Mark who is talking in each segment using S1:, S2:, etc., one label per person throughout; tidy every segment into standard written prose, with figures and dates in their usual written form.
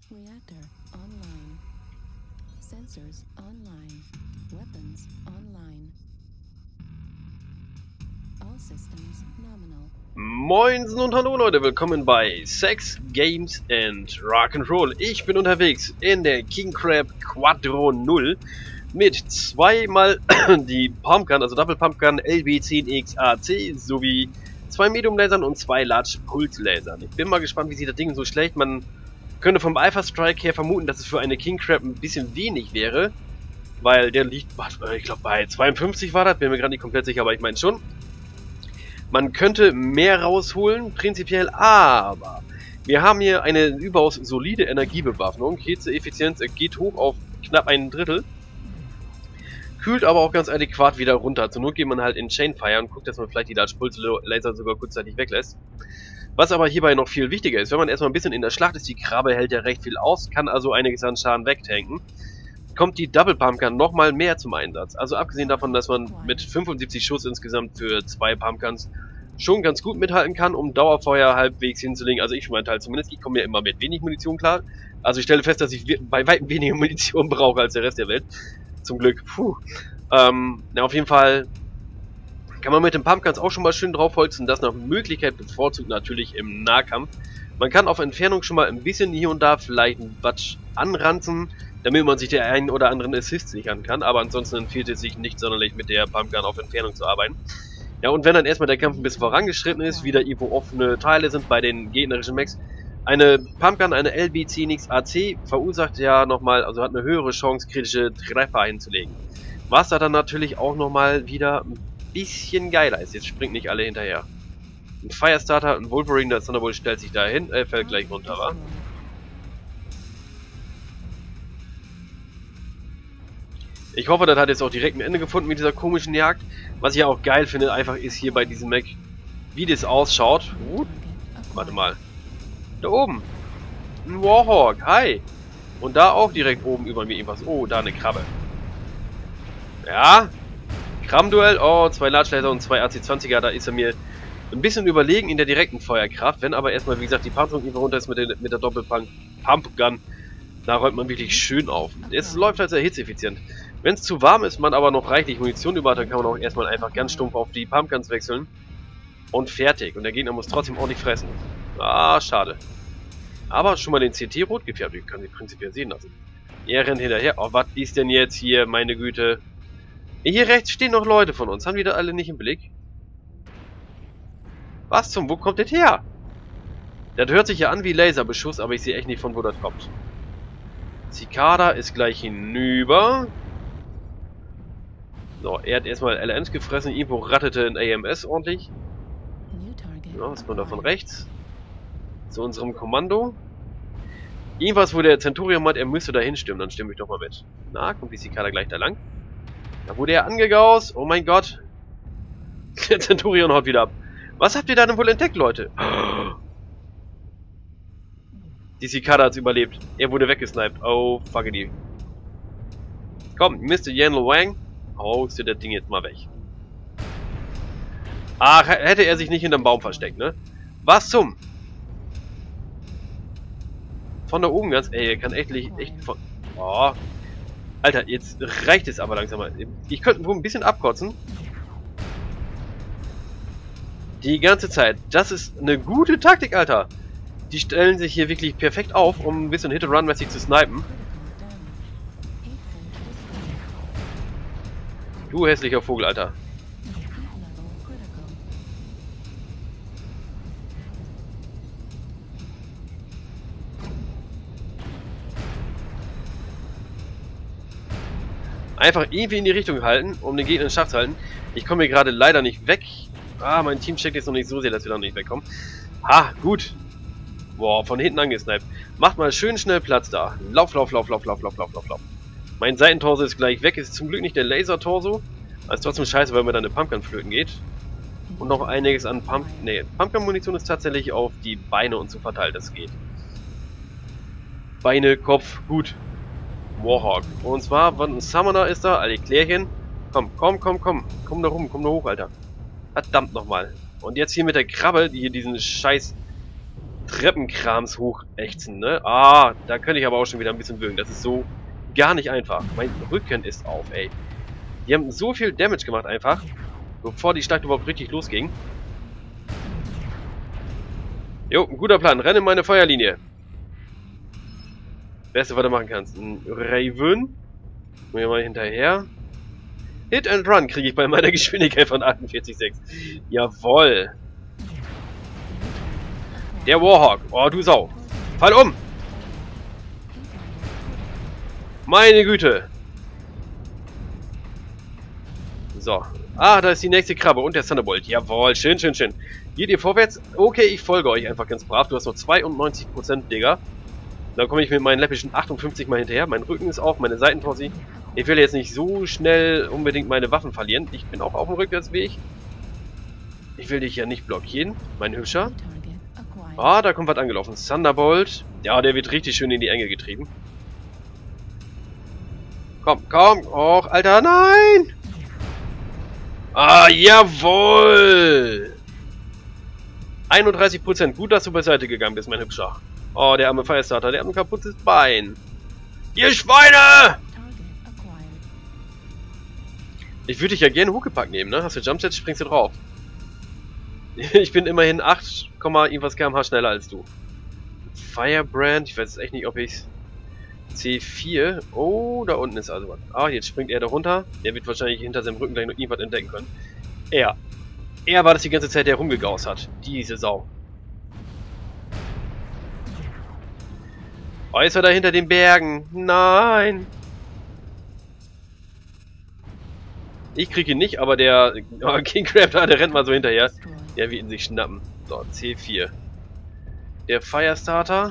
S1: Reactor online. Sensors online. Weapons online. All systems nominal.
S2: Moinsen und hallo Leute, willkommen bei Sex, Games and Rock'n'Roll. Ich bin unterwegs in der King Crab Quadro 0 mit zweimal die Pumpgun, also Double Pumpgun LB10X AC sowie 2 Medium Lasern und 2 Large Pulse Lasern. Ich bin mal gespannt, wie sich das Ding so schlägt. Man könnte vom Alpha Strike her vermuten, dass es für eine King Crab ein bisschen wenig wäre, weil der liegt, ich glaube bei 52 war das, bin mir gerade nicht komplett sicher, aber ich meine schon. Man könnte mehr rausholen, prinzipiell, aber wir haben hier eine überaus solide Energiebewaffnung. Hitzeeffizienz geht hoch auf knapp 1/3. Kühlt aber auch ganz adäquat wieder runter. Zur Not geht man halt in Chainfire und guckt, dass man vielleicht die Large Pulse Laser sogar kurzzeitig weglässt. Was aber hierbei noch viel wichtiger ist, wenn man erstmal ein bisschen in der Schlacht ist, die Krabbe hält ja recht viel aus, kann also einiges an Schaden wegtanken, kommt die Double Pumpgun nochmal mehr zum Einsatz. Also abgesehen davon, dass man mit 75 Schuss insgesamt für 2 Pumpguns schon ganz gut mithalten kann, um Dauerfeuer halbwegs hinzulegen. Also ich für meinen Teil zumindest, ich komme ja immer mit wenig Munition klar. Also ich stelle fest, dass ich bei weitem weniger Munition brauche als der Rest der Welt. Zum Glück. Ja, auf jeden Fall kann man mit den Pumpguns auch schon mal schön draufholzen. Das nach Möglichkeit bevorzugt natürlich im Nahkampf. Man kann auf Entfernung schon mal ein bisschen hier und da vielleicht ein Batsch anranzen, damit man sich der einen oder anderen Assist sichern kann. Aber ansonsten empfiehlt es sich nicht sonderlich mit der Pumpgun auf Entfernung zu arbeiten. Ja, und wenn dann erstmal der Kampf ein bisschen vorangeschritten ist, wieder irgendwo offene Teile sind bei den gegnerischen Mechs, eine Pumpgun, eine LB10X AC verursacht ja nochmal, also hat eine höhere Chance, kritische Treffer hinzulegen. Was da dann natürlich auch nochmal wieder ein bisschen geiler ist. Jetzt springt nicht alle hinterher. Ein Firestarter, ein Wolverine, der Thunderbolt stellt sich dahin, fällt gleich runter, wa? Ich hoffe, das hat jetzt auch direkt ein Ende gefunden mit dieser komischen Jagd. Was ich ja auch geil finde, einfach ist hier bei diesem Mech, wie das ausschaut. Warte mal. Da oben. Ein Warhawk. Hi. Und da auch direkt oben über mir irgendwas. Oh, da eine Krabbe. Ja. Krabbenduell. Oh, 2 Large Laser und 2 AC-20er. Da ist er mir ein bisschen überlegen in der direkten Feuerkraft. Wenn aber erstmal, wie gesagt, die Panzerung irgendwo runter ist mit der Doppelpumpgun, da räumt man wirklich schön auf. Es läuft halt sehr hitzeeffizient. Wenn es zu warm ist, man aber noch reichlich Munition über hat, dann kann man auch erstmal einfach ganz stumpf auf die Pumpguns wechseln. Und fertig. Und der Gegner muss trotzdem ordentlich fressen. Ah, schade. Aber schon mal den CT rot gefärbt. Ich kann sie prinzipiell sehen lassen. Er rennt hinterher. Oh, was ist denn jetzt hier? Meine Güte. Hier rechts stehen noch Leute von uns. Haben die da alle nicht im Blick? Was zum? Wo kommt das her? Das hört sich ja an wie Laserbeschuss, aber ich sehe echt nicht, von wo das kommt. Cicada ist gleich hinüber. So, er hat erstmal LMs gefressen. Irgendwo rattete ein AMS ordentlich. Ja, was kommt da von rechts? Zu unserem Kommando. Irgendwas, wo der Centurion meint, er müsste da hinstimmen, dann stimme ich doch mal mit. Na, kommt die Cicada gleich da lang. Da wurde er angegaust. Oh mein Gott. Der Centurion haut wieder ab. Was habt ihr da denn wohl entdeckt, Leute? Die Cicada hat's überlebt. Er wurde weggesniped. Oh, fuckity. Komm, Mr. Yanlo Wang. Haust du das Ding jetzt mal weg. Ach, hätte er sich nicht hinterm Baum versteckt, ne? Was zum? Von da oben ganz... Ey, er kann echt von... Oh. Alter, jetzt reicht es aber langsam mal. Ich könnte wohl ein bisschen abkotzen. Die ganze Zeit. Das ist eine gute Taktik, Alter. Die stellen sich hier wirklich perfekt auf, um ein bisschen Hit-and-Run-mäßig zu snipen. Du hässlicher Vogel, Alter. Einfach irgendwie in die Richtung halten, um den Gegner in Schach zu halten. Ich komme hier gerade leider nicht weg. Ah, mein Team checkt jetzt noch nicht so sehr, dass wir da nicht wegkommen. Ha, gut. Boah, von hinten angesniped. Macht mal schön schnell Platz da. Lauf, lauf, lauf, lauf, lauf, lauf, lauf, lauf, lauf. Mein Seitentorso ist gleich weg. Ist zum Glück nicht der Laser-Torso. Also trotzdem scheiße, weil mir dann eine Pumpgun flöten geht. Und noch einiges an Pumpgun-Munition ist tatsächlich auf die Beine und so verteilt, das geht. Beine, Kopf, gut. Warhawk. Und zwar, ein Summoner ist da, alle Klärchen. Komm, komm, komm, komm. Komm da rum, komm da hoch, Alter. Verdammt nochmal. Und jetzt hier mit der Krabbe, die hier diesen scheiß Treppenkrams hochächzen, ne? Ah, da könnte ich aber auch schon wieder ein bisschen würgen. Das ist so gar nicht einfach. Mein Rücken ist auf, ey. Die haben so viel Damage gemacht einfach, bevor die Schlacht überhaupt richtig losging. Jo, ein guter Plan. Renn in meine Feuerlinie. Beste, was du machen kannst. Ein Raven. Mir mal hinterher. Hit and Run kriege ich bei meiner Geschwindigkeit von 48,6. Jawoll. Der Warhawk. Oh, du Sau. Fall um. Meine Güte. So. Ah, da ist die nächste Krabbe und der Thunderbolt. Jawohl, schön, schön, schön. Geht ihr vorwärts? Okay, ich folge euch einfach ganz brav. Du hast noch 92%, Digga. Da komme ich mit meinen läppischen 58 mal hinterher. Mein Rücken ist auf, meine Seitentossi. Ich will jetzt nicht so schnell unbedingt meine Waffen verlieren. Ich bin auch auf dem Rückwärtsweg. Ich will dich ja nicht blockieren, mein Hübscher. Ah, da kommt was angelaufen. Thunderbolt. Ja, der wird richtig schön in die Enge getrieben. Komm, komm. Och, Alter, nein! Ah, jawohl! 31%. Gut, dass du beiseite gegangen bist, mein Hübscher. Oh, der arme Firestarter, der hat ein kaputtes Bein. Ihr Schweine! Ich würde dich ja gerne Huckepack nehmen, ne? Hast du Jumpset, springst du drauf. Ich bin immerhin 8, irgendwas km/h schneller als du. Firebrand, ich weiß echt nicht, ob ich's... C4. Oh, da unten ist also was. Ah, jetzt springt er da runter. Der wird wahrscheinlich hinter seinem Rücken gleich noch irgendwas entdecken können. Er war das die ganze Zeit, der rumgegaust hat. Diese Sau. Oh, ist er da hinter den Bergen? Nein! Ich krieg ihn nicht, aber der King Crab da, der rennt mal so hinterher. Der wird ihn sich schnappen. So, C4. Der Firestarter.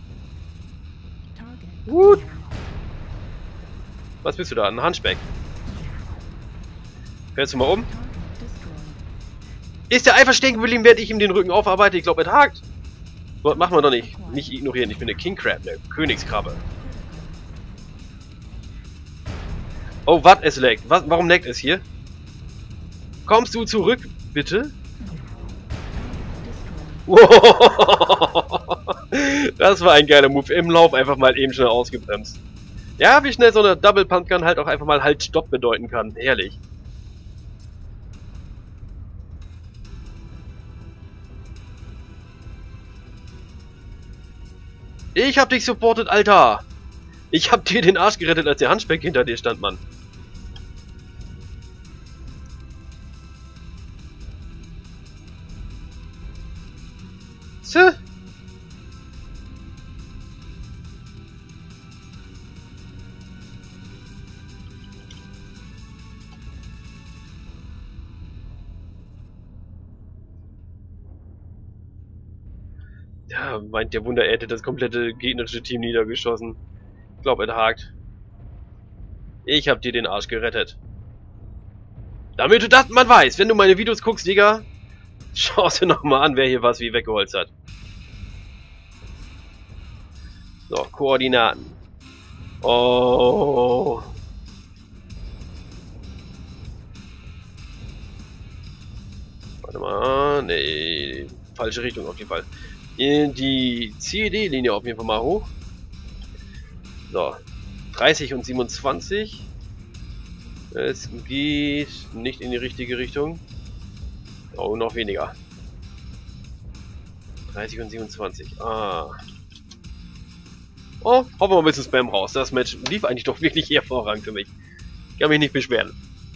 S2: Gut. Was bist du da? Ein Hunchback. Fährst du mal um? Ist der einfach stehen geblieben, während ich ihm den Rücken aufarbeite? Ich glaube, er hakt. So, machen wir doch nicht. Nicht ignorieren. Ich bin der King Crab, der Königskrabbe. Oh, was? Es leckt. Warum leckt es hier? Kommst du zurück, bitte? Das war ein geiler Move. Im Lauf einfach mal eben schnell ausgebremst. Ja, wie schnell so eine Double Pump Gun halt auch einfach mal halt Stopp bedeuten kann. Herrlich. Ich hab dich supportet, Alter! Ich hab dir den Arsch gerettet, als der Hunchback hinter dir stand, Mann. Tja. Ja, meint der Wunder, er hätte das komplette gegnerische Team niedergeschossen. Ich glaube, er hakt. Ich hab dir den Arsch gerettet. Damit du das mal weißt, wenn du meine Videos guckst, Digga, schau dir nochmal an, wer hier was wie weggeholzt hat. So, Koordinaten. Oh. Warte mal. Nee, falsche Richtung auf jeden Fall. In die CED-Linie auf jeden Fall mal hoch. So. 30 und 27. Es geht nicht in die richtige Richtung. Oh, noch weniger. 30 und 27. Ah. Oh, hoffen wir mal ein bisschen Spam raus. Das Match lief eigentlich doch wirklich hervorragend für mich. Ich kann mich nicht beschweren.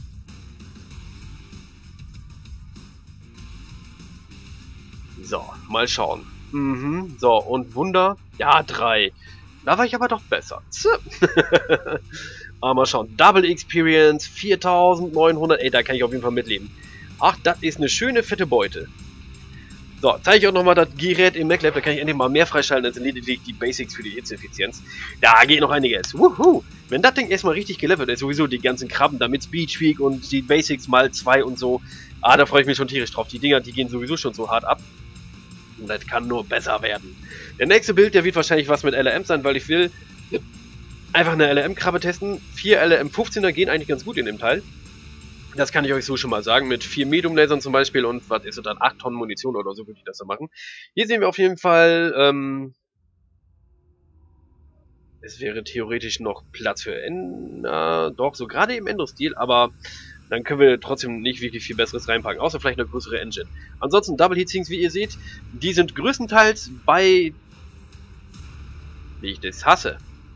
S2: So, mal schauen. So, und Wunder. Ja, 3. Da war ich aber doch besser. Aber mal schauen. Double Experience, 4900. Ey, da kann ich auf jeden Fall mitleben. Ach, das ist eine schöne, fette Beute. So, zeige ich auch nochmal das Gerät im MacLab. Da kann ich endlich mal mehr freischalten als lediglich die Basics für die Hitzeeffizienz. Da geht noch einiges. Wuhu! Wenn das Ding erstmal richtig gelevelt ist, sowieso die ganzen Krabben da mit Speedpeak und die Basics mal 2 und so. Ah, da freue ich mich schon tierisch drauf. Die Dinger, die gehen sowieso schon so hart ab. Und das kann nur besser werden. Der nächste Bild, der wird wahrscheinlich was mit LRM sein, weil ich will einfach eine LRM-Krabbe testen. 4 LRM 15er gehen eigentlich ganz gut in dem Teil. Das kann ich euch so schon mal sagen, mit 4 Medium-Lasern zum Beispiel und was ist es dann, 8 Tonnen Munition oder so würde ich das dann machen. Hier sehen wir auf jeden Fall, es wäre theoretisch noch Platz für doch, so gerade im Endo-Stil, aber dann können wir trotzdem nicht wirklich viel Besseres reinpacken, außer vielleicht eine größere Engine. Ansonsten Double Heatsinks, wie ihr seht, die sind größtenteils bei, wie ich das hasse,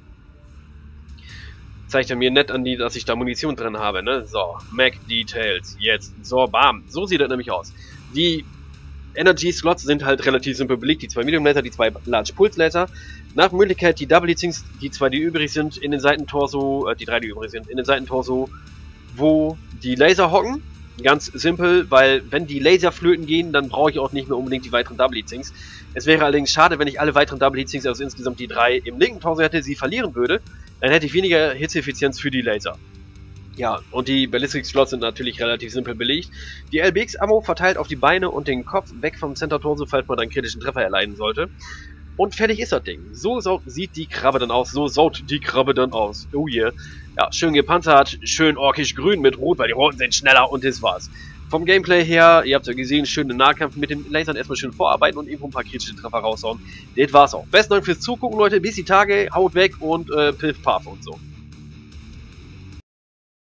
S2: zeigt er mir nett an, dass ich da Munition drin habe, ne? So, Mac Details, jetzt, so, bam, so sieht das nämlich aus. Die Energy Slots sind halt relativ simpel belegt, die 2 Medium Laser, die 2 Large Pulse Laser. Nach Möglichkeit die Double Heatsinks, die 2, die übrig sind, in den Seitentorso, die 3, die übrig sind, in den Seitentorso, wo die Laser hocken. Ganz simpel, weil wenn die Laser flöten gehen, dann brauche ich auch nicht mehr unbedingt die weiteren Double Heatsinks. Es wäre allerdings schade, wenn ich alle weiteren Double Heatsinks, also insgesamt die 3 im linken Torso hätte, sie verlieren würde. Dann hätte ich weniger Hitzeeffizienz für die Laser. Ja, und die Ballistic Slots sind natürlich relativ simpel belegt. Die LBX-Ammo verteilt auf die Beine und den Kopf weg vom Center-Torso, falls man einen kritischen Treffer erleiden sollte. Und fertig ist das Ding. So sieht die Krabbe dann aus. So saut die Krabbe dann aus. Oh yeah. Ja, schön gepanzert, schön orkisch grün mit Rot, weil die Roten sind schneller und das war's. Vom Gameplay her, ihr habt ja gesehen, schönen Nahkampf mit den Lasern erstmal schön vorarbeiten und irgendwo ein paar kritische Treffer raushauen. Das war's auch. Besten Dank fürs Zugucken, Leute. Bis die Tage, haut weg und Piff Puff und so.